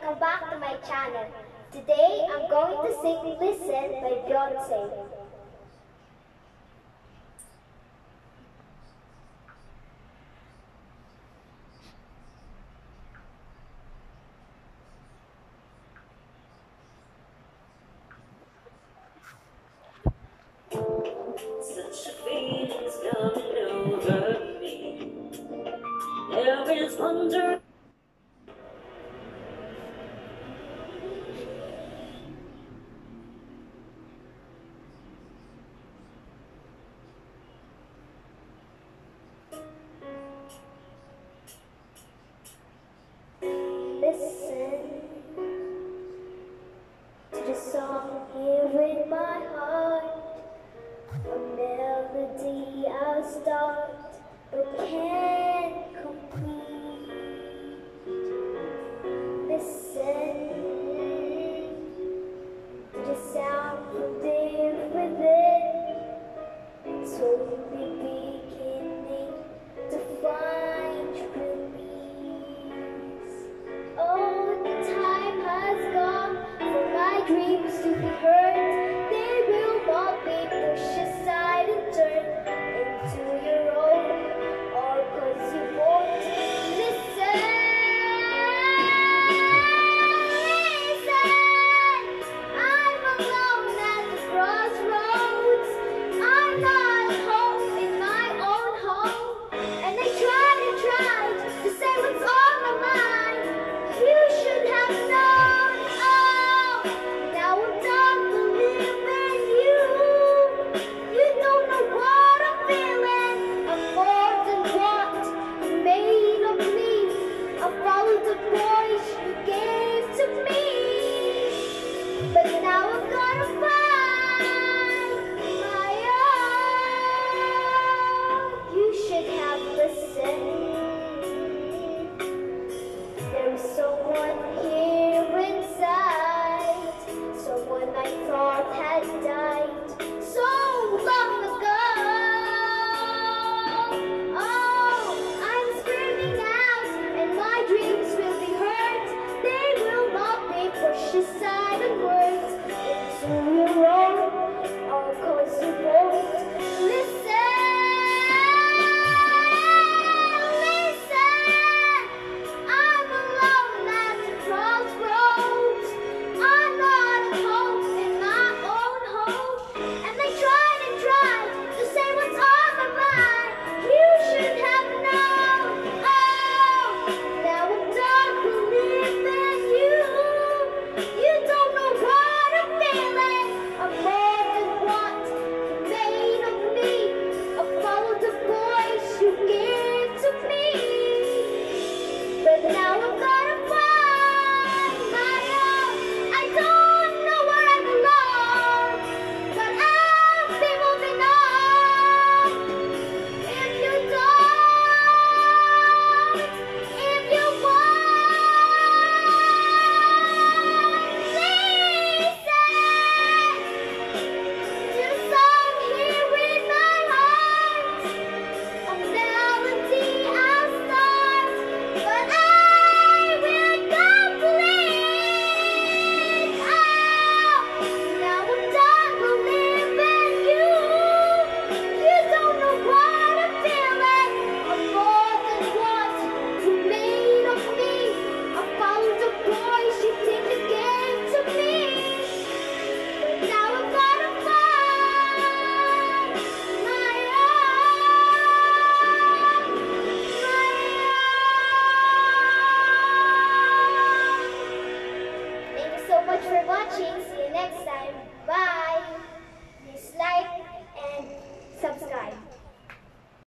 welcome back to my channel. Today I'm going to sing Listen by Beyonce. Such a feeling's coming over me. There is wonder. Listen to the song here in my heart. A melody I'll start but can't complete. Listen to the sound from deep within. Slowly beginning to find release. Oh, the time has gone for my dreams to be heard.